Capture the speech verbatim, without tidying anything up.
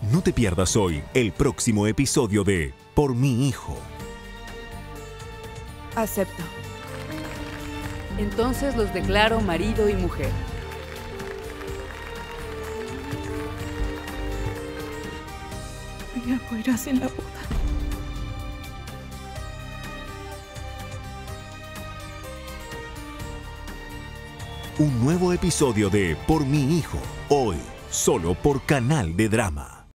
No te pierdas hoy el próximo episodio de Por mi hijo. Acepto. Entonces los declaro marido y mujer. Me apoyarás en la boda. Un nuevo episodio de Por mi hijo, hoy, solo por Canal de Drama.